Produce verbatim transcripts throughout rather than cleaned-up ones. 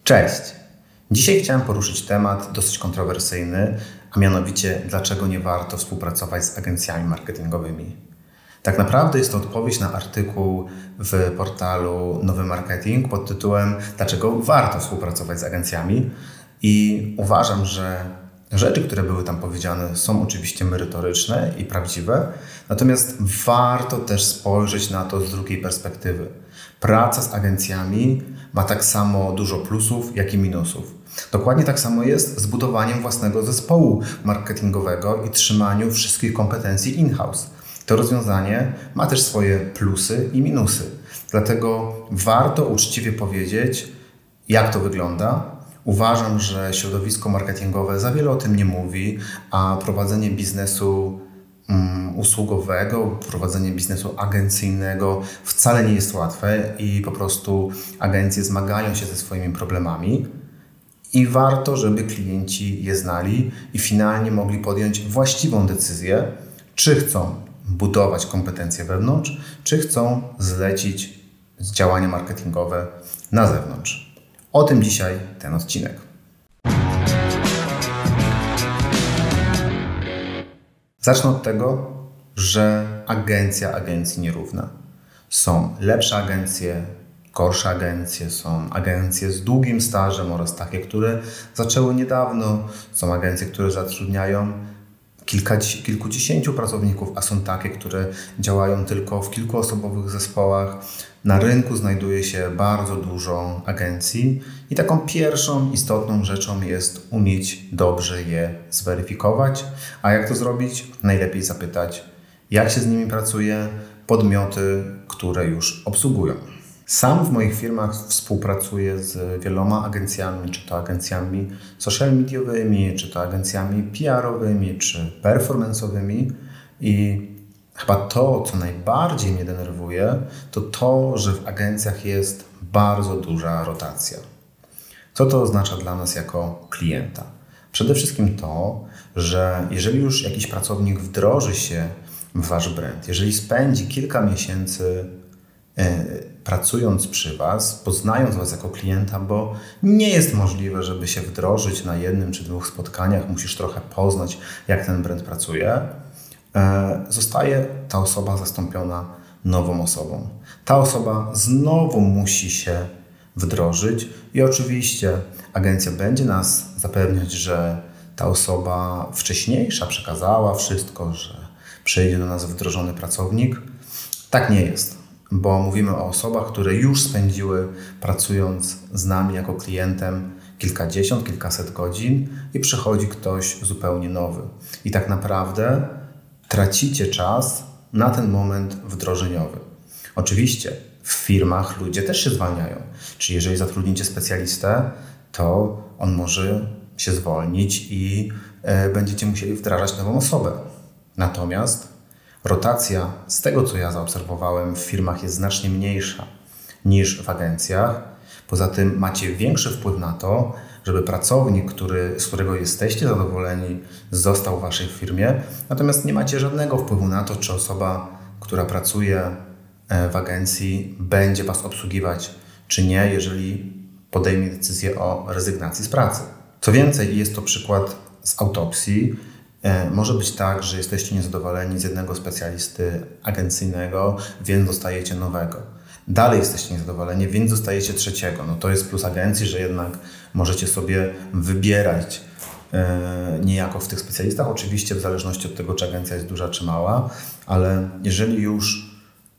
Cześć! Dzisiaj chciałem poruszyć temat dosyć kontrowersyjny, a mianowicie dlaczego nie warto współpracować z agencjami marketingowymi. Tak naprawdę jest to odpowiedź na artykuł w portalu Nowy Marketing pod tytułem Dlaczego warto współpracować z agencjami i uważam, że rzeczy, które były tam powiedziane, są oczywiście merytoryczne i prawdziwe, natomiast warto też spojrzeć na to z drugiej perspektywy. Praca z agencjami ma tak samo dużo plusów, jak i minusów. Dokładnie tak samo jest z budowaniem własnego zespołu marketingowego i trzymaniu wszystkich kompetencji in-house. To rozwiązanie ma też swoje plusy i minusy. Dlatego warto uczciwie powiedzieć, jak to wygląda. Uważam, że środowisko marketingowe za wiele o tym nie mówi, a prowadzenie biznesu um, usługowego, prowadzenie biznesu agencyjnego wcale nie jest łatwe i po prostu agencje zmagają się ze swoimi problemami i warto, żeby klienci je znali i finalnie mogli podjąć właściwą decyzję, czy chcą budować kompetencje wewnątrz, czy chcą zlecić działania marketingowe na zewnątrz. O tym dzisiaj ten odcinek. Zacznę od tego, że agencja agencji nierówna. Są lepsze agencje, gorsze agencje, są agencje z długim stażem oraz takie, które zaczęły niedawno. Są agencje, które zatrudniają kilka, kilkudziesięciu pracowników, a są takie, które działają tylko w kilkuosobowych zespołach. Na rynku znajduje się bardzo dużo agencji i taką pierwszą istotną rzeczą jest umieć dobrze je zweryfikować. A jak to zrobić? Najlepiej zapytać, jak się z nimi pracuje, podmioty, które już obsługują. Sam w moich firmach współpracuję z wieloma agencjami, czy to agencjami social mediowymi, czy to agencjami P R-owymi, czy performance'owymi i chyba to, co najbardziej mnie denerwuje, to to, że w agencjach jest bardzo duża rotacja. Co to oznacza dla nas jako klienta? Przede wszystkim to, że jeżeli już jakiś pracownik wdroży się w Wasz brand, jeżeli spędzi kilka miesięcy yy, pracując przy Was, poznając Was jako klienta, bo nie jest możliwe, żeby się wdrożyć na jednym czy dwóch spotkaniach, musisz trochę poznać, jak ten brand pracuje, zostaje ta osoba zastąpiona nową osobą. Ta osoba znowu musi się wdrożyć i oczywiście agencja będzie nas zapewniać, że ta osoba wcześniejsza przekazała wszystko, że przyjdzie do nas wdrożony pracownik. Tak nie jest, bo mówimy o osobach, które już spędziły pracując z nami jako klientem kilkadziesiąt, kilkaset godzin i przychodzi ktoś zupełnie nowy. I tak naprawdę tracicie czas na ten moment wdrożeniowy. Oczywiście w firmach ludzie też się zwalniają. Czyli jeżeli zatrudnicie specjalistę, to on może się zwolnić i e, będziecie musieli wdrażać nową osobę. Natomiast rotacja, z tego co ja zaobserwowałem, w firmach jest znacznie mniejsza niż w agencjach. Poza tym macie większy wpływ na to, żeby pracownik, który, z którego jesteście zadowoleni, został w Waszej firmie, natomiast nie macie żadnego wpływu na to, czy osoba, która pracuje w agencji, będzie Was obsługiwać, czy nie, jeżeli podejmie decyzję o rezygnacji z pracy. Co więcej, jest to przykład z autopsji. Może być tak, że jesteście niezadowoleni z jednego specjalisty agencyjnego, więc dostajecie nowego. Dalej jesteście niezadowoleni, więc dostajecie trzeciego. No to jest plus agencji, że jednak możecie sobie wybierać e, niejako w tych specjalistach. Oczywiście w zależności od tego, czy agencja jest duża, czy mała, ale jeżeli już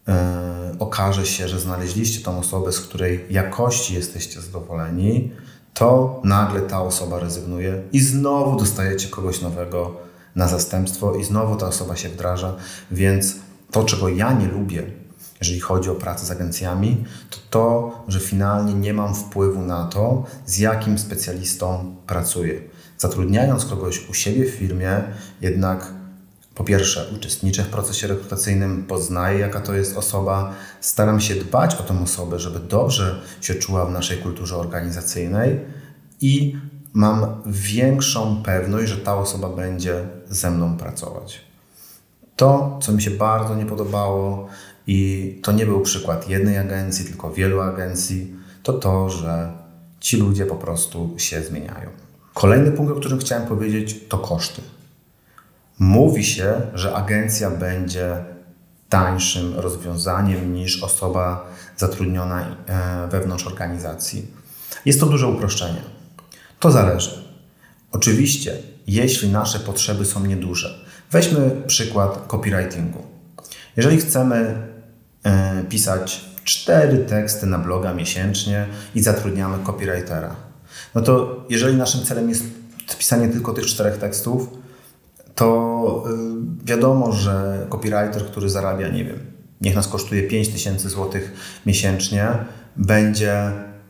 e, okaże się, że znaleźliście tą osobę, z której jakości jesteście zadowoleni, to nagle ta osoba rezygnuje i znowu dostajecie kogoś nowego na zastępstwo i znowu ta osoba się wdraża. Więc to, czego ja nie lubię, jeżeli chodzi o pracę z agencjami, to to, że finalnie nie mam wpływu na to, z jakim specjalistą pracuję. Zatrudniając kogoś u siebie w firmie, jednak po pierwsze uczestniczę w procesie rekrutacyjnym, poznaję, jaka to jest osoba, staram się dbać o tą osobę, żeby dobrze się czuła w naszej kulturze organizacyjnej i mam większą pewność, że ta osoba będzie ze mną pracować. To, co mi się bardzo nie podobało, i to nie był przykład jednej agencji, tylko wielu agencji, to to, że ci ludzie po prostu się zmieniają. Kolejny punkt, o którym chciałem powiedzieć, to koszty. Mówi się, że agencja będzie tańszym rozwiązaniem niż osoba zatrudniona wewnątrz organizacji. Jest to duże uproszczenie. To zależy. Oczywiście, jeśli nasze potrzeby są nieduże. Weźmy przykład copywritingu. Jeżeli chcemy e, pisać cztery teksty na bloga miesięcznie i zatrudniamy copywritera, no to jeżeli naszym celem jest pisanie tylko tych czterech tekstów, to y, wiadomo, że copywriter, który zarabia, nie wiem, niech nas kosztuje pięć tysięcy złotych miesięcznie, będzie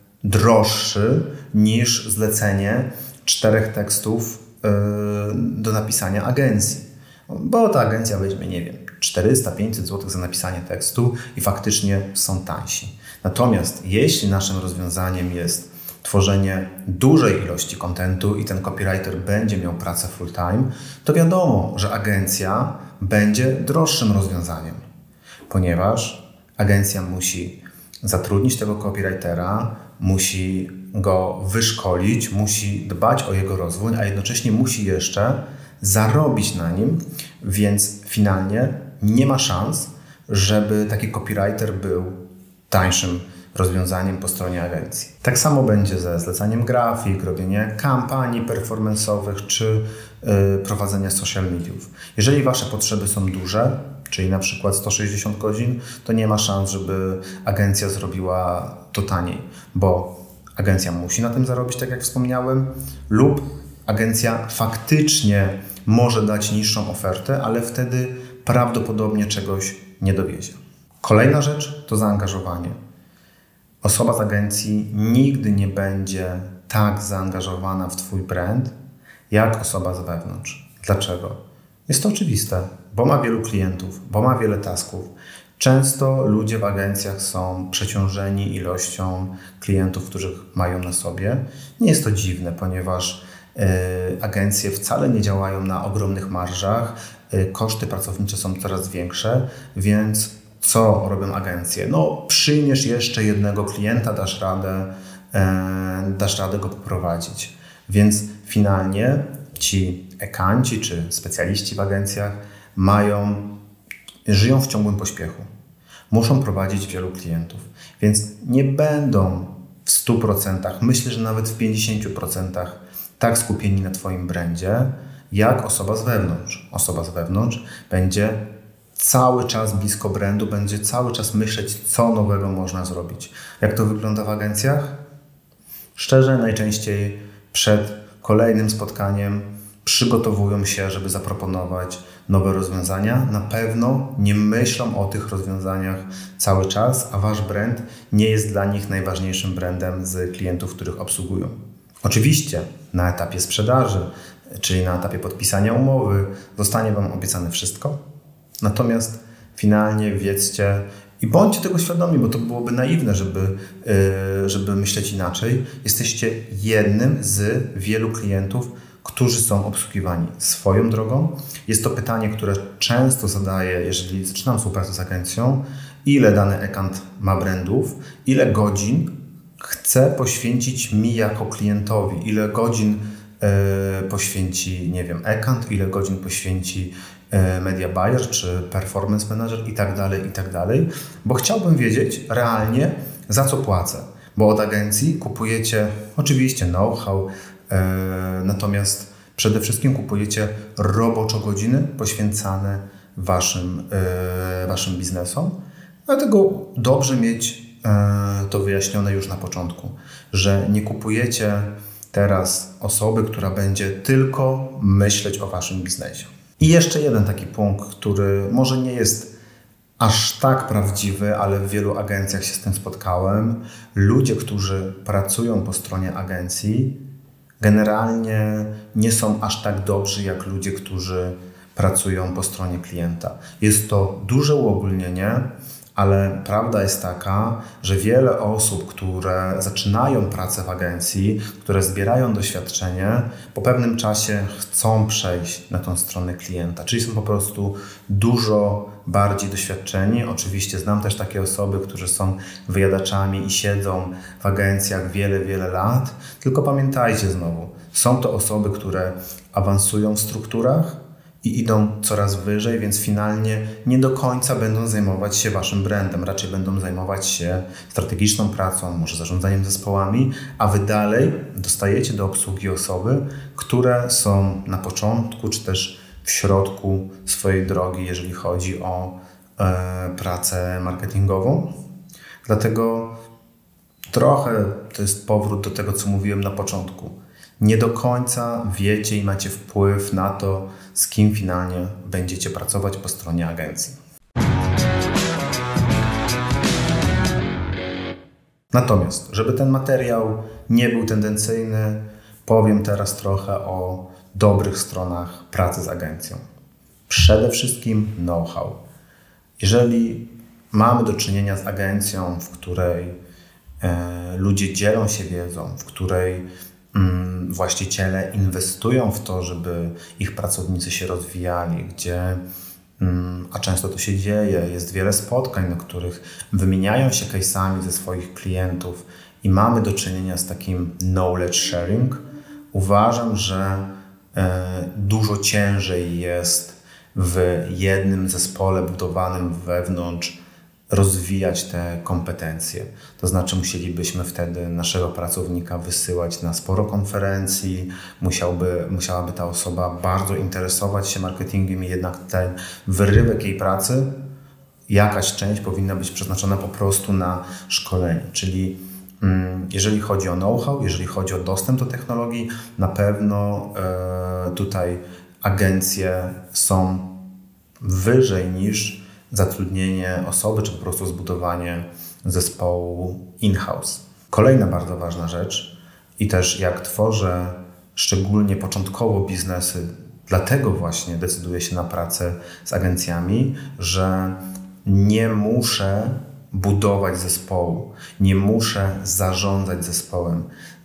droższy niż zlecenie czterech tekstów y, do napisania agencji. Bo ta agencja weźmie, nie wiem, czterysta pięćset złotych za napisanie tekstu i faktycznie są tańsi. Natomiast jeśli naszym rozwiązaniem jest tworzenie dużej ilości kontentu i ten copywriter będzie miał pracę full time, to wiadomo, że agencja będzie droższym rozwiązaniem, ponieważ agencja musi zatrudnić tego copywritera, musi go wyszkolić, musi dbać o jego rozwój, a jednocześnie musi jeszcze zarobić na nim, więc finalnie nie ma szans, żeby taki copywriter był tańszym rozwiązaniem po stronie agencji. Tak samo będzie ze zlecaniem grafik, robienie kampanii performance'owych czy yy, prowadzenia social mediów. Jeżeli Wasze potrzeby są duże, czyli na przykład sto sześćdziesiąt godzin, to nie ma szans, żeby agencja zrobiła to taniej, bo agencja musi na tym zarobić, tak jak wspomniałem, lub agencja faktycznie może dać niższą ofertę, ale wtedy prawdopodobnie czegoś nie dowiezie. Kolejna rzecz to zaangażowanie. Osoba z agencji nigdy nie będzie tak zaangażowana w Twój brand, jak osoba z wewnątrz. Dlaczego? Jest to oczywiste, bo ma wielu klientów, bo ma wiele tasków. Często ludzie w agencjach są przeciążeni ilością klientów, których mają na sobie. Nie jest to dziwne, ponieważ yy, agencje wcale nie działają na ogromnych marżach, yy, koszty pracownicze są coraz większe, więc co robią agencje? No, przyjmiesz jeszcze jednego klienta, dasz radę, e, dasz radę go poprowadzić. Więc finalnie ci ekanci czy specjaliści w agencjach mają, żyją w ciągłym pośpiechu. Muszą prowadzić wielu klientów, więc nie będą w stu procentach, myślę, że nawet w pięćdziesięciu procentach tak skupieni na Twoim brandzie, jak osoba z wewnątrz. Osoba z wewnątrz będzie cały czas blisko brandu, będzie cały czas myśleć, co nowego można zrobić. Jak to wygląda w agencjach? Szczerze, najczęściej przed kolejnym spotkaniem przygotowują się, żeby zaproponować nowe rozwiązania. Na pewno nie myślą o tych rozwiązaniach cały czas, a Wasz brand nie jest dla nich najważniejszym brandem z klientów, których obsługują. Oczywiście na etapie sprzedaży, czyli na etapie podpisania umowy, zostanie Wam obiecane wszystko. Natomiast finalnie wiedzcie i bądźcie tego świadomi, bo to byłoby naiwne, żeby, żeby myśleć inaczej. Jesteście jednym z wielu klientów, którzy są obsługiwani swoją drogą. Jest to pytanie, które często zadaję, jeżeli zaczynam współpracę z agencją. Ile dany ekant ma brandów? Ile godzin chce poświęcić mi jako klientowi? Ile godzin y, poświęci, nie wiem, ekant? Ile godzin poświęci media buyer czy performance manager i tak dalej, i tak dalej, bo chciałbym wiedzieć realnie, za co płacę, bo od agencji kupujecie oczywiście know-how, e, natomiast przede wszystkim kupujecie roboczo godziny poświęcane waszym, e, waszym biznesom, dlatego dobrze mieć e, to wyjaśnione już na początku, że nie kupujecie teraz osoby, która będzie tylko myśleć o waszym biznesie. I jeszcze jeden taki punkt, który może nie jest aż tak prawdziwy, ale w wielu agencjach się z tym spotkałem. Ludzie, którzy pracują po stronie agencji, generalnie nie są aż tak dobrzy jak ludzie, którzy pracują po stronie klienta. Jest to duże uogólnienie, ale prawda jest taka, że wiele osób, które zaczynają pracę w agencji, które zbierają doświadczenie, po pewnym czasie chcą przejść na tą stronę klienta, czyli są po prostu dużo bardziej doświadczeni. Oczywiście znam też takie osoby, którzy są wyjadaczami i siedzą w agencjach wiele, wiele lat. Tylko pamiętajcie znowu, są to osoby, które awansują w strukturach i idą coraz wyżej, więc finalnie nie do końca będą zajmować się waszym brandem. Raczej będą zajmować się strategiczną pracą, może zarządzaniem zespołami, a wy dalej dostajecie do obsługi osoby, które są na początku, czy też w środku swojej drogi, jeżeli chodzi o e, pracę marketingową. Dlatego trochę to jest powrót do tego, co mówiłem na początku. Nie do końca wiecie i macie wpływ na to, z kim finalnie będziecie pracować po stronie agencji. Natomiast, żeby ten materiał nie był tendencyjny, powiem teraz trochę o dobrych stronach pracy z agencją. Przede wszystkim know-how. Jeżeli mamy do czynienia z agencją, w której e, ludzie dzielą się wiedzą, w której mm, właściciele inwestują w to, żeby ich pracownicy się rozwijali, gdzie, mm, a często to się dzieje, jest wiele spotkań, na których wymieniają się case'ami ze swoich klientów i mamy do czynienia z takim knowledge sharing, uważam, że dużo ciężej jest w jednym zespole budowanym wewnątrz rozwijać te kompetencje. To znaczy musielibyśmy wtedy naszego pracownika wysyłać na sporo konferencji, musiałby, musiałaby ta osoba bardzo interesować się marketingiem i jednak ten wyrywek jej pracy, jakaś część powinna być przeznaczona po prostu na szkolenie, czyli jeżeli chodzi o know-how, jeżeli chodzi o dostęp do technologii, na pewno e, tutaj agencje są wyżej niż zatrudnienie osoby, czy po prostu zbudowanie zespołu in-house. Kolejna bardzo ważna rzecz i też jak tworzę szczególnie początkowo biznesy, dlatego właśnie decyduję się na pracę z agencjami, że nie muszę budować zespołu. Nie muszę zarządzać zespołem.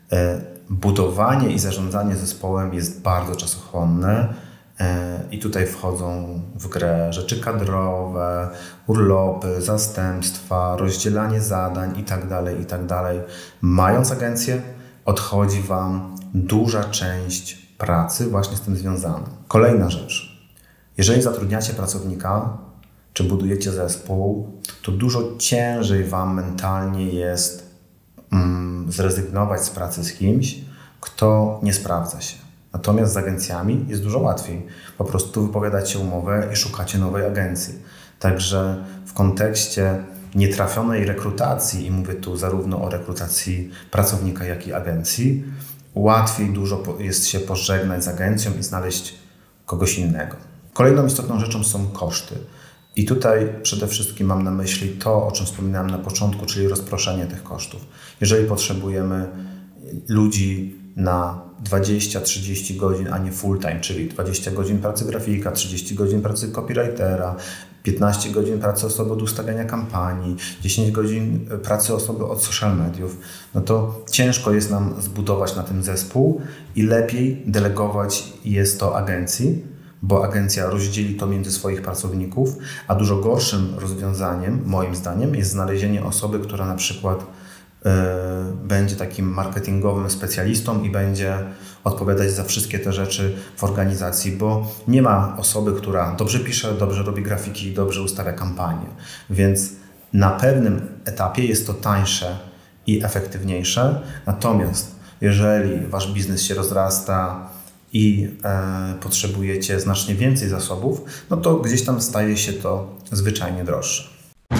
Budowanie i zarządzanie zespołem jest bardzo czasochłonne i tutaj wchodzą w grę rzeczy kadrowe, urlopy, zastępstwa, rozdzielanie zadań itd., itd. Mając agencję, odchodzi Wam duża część pracy właśnie z tym związana. Kolejna rzecz. Jeżeli zatrudniacie pracownika, czy budujecie zespół, to dużo ciężej Wam mentalnie jest mm, zrezygnować z pracy z kimś, kto nie sprawdza się. Natomiast z agencjami jest dużo łatwiej. Po prostu wypowiadacie umowę i szukacie nowej agencji. Także w kontekście nietrafionej rekrutacji, i mówię tu zarówno o rekrutacji pracownika, jak i agencji, łatwiej dużo jest się pożegnać z agencją i znaleźć kogoś innego. Kolejną istotną rzeczą są koszty. I tutaj przede wszystkim mam na myśli to, o czym wspominałem na początku, czyli rozproszenie tych kosztów. Jeżeli potrzebujemy ludzi na dwadzieścia trzydzieści godzin, a nie full time, czyli dwadzieścia godzin pracy grafika, trzydzieści godzin pracy copywritera, piętnaście godzin pracy osoby od ustawiania kampanii, dziesięć godzin pracy osoby od social mediów, no to ciężko jest nam zbudować na tym zespół i lepiej delegować jest to agencji, bo agencja rozdzieli to między swoich pracowników, a dużo gorszym rozwiązaniem, moim zdaniem, jest znalezienie osoby, która na przykład y, będzie takim marketingowym specjalistą i będzie odpowiadać za wszystkie te rzeczy w organizacji, bo nie ma osoby, która dobrze pisze, dobrze robi grafiki i dobrze ustawia kampanię. Więc na pewnym etapie jest to tańsze i efektywniejsze, natomiast jeżeli wasz biznes się rozrasta i e, potrzebujecie znacznie więcej zasobów, no to gdzieś tam staje się to zwyczajnie droższe.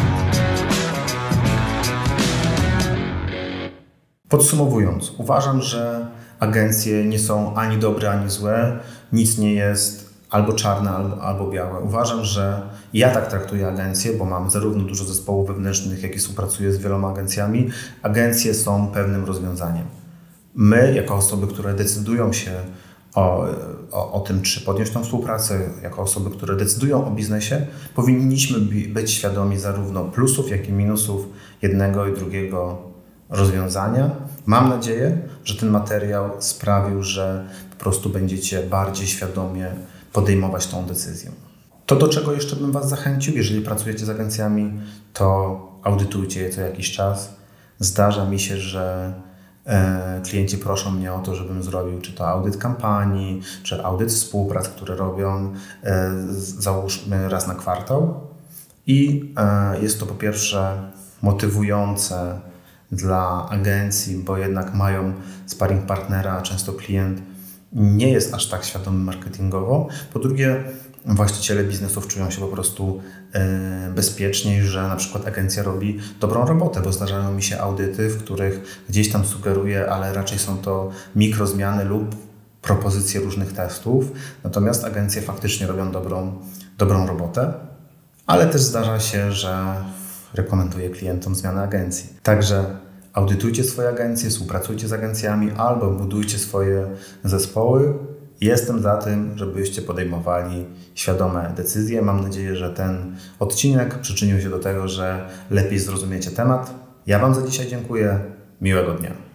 Podsumowując, uważam, że agencje nie są ani dobre, ani złe, nic nie jest albo czarne, albo, albo białe. Uważam, że ja tak traktuję agencje, bo mam zarówno dużo zespołów wewnętrznych, jak i współpracuję z wieloma agencjami. Agencje są pewnym rozwiązaniem. My, jako osoby, które decydują się O, o, o tym, czy podjąć tą współpracę, jako osoby, które decydują o biznesie, powinniśmy być świadomi zarówno plusów, jak i minusów jednego i drugiego rozwiązania. Mam nadzieję, że ten materiał sprawił, że po prostu będziecie bardziej świadomie podejmować tą decyzję. To, do czego jeszcze bym Was zachęcił, jeżeli pracujecie z agencjami, to audytujcie je co jakiś czas. Zdarza mi się, że e, klienci proszą mnie o to, żebym zrobił czy to audyt kampanii, czy audyt współprac, które robią, e, załóżmy raz na kwartał. I e, jest to po pierwsze motywujące dla agencji, bo jednak mają sparring partnera, a często klient nie jest aż tak świadomy marketingowo. Po drugie, właściciele biznesów czują się po prostu e, bezpieczniej, że na przykład agencja robi dobrą robotę, bo zdarzają mi się audyty, w których gdzieś tam sugeruję, ale raczej są to mikrozmiany lub propozycje różnych testów. Natomiast agencje faktycznie robią dobrą, dobrą robotę, ale też zdarza się, że rekomenduję klientom zmianę agencji. Także audytujcie swoje agencje, współpracujcie z agencjami albo budujcie swoje zespoły. Jestem za tym, żebyście podejmowali świadome decyzje. Mam nadzieję, że ten odcinek przyczynił się do tego, że lepiej zrozumiecie temat. Ja Wam za dzisiaj dziękuję. Miłego dnia.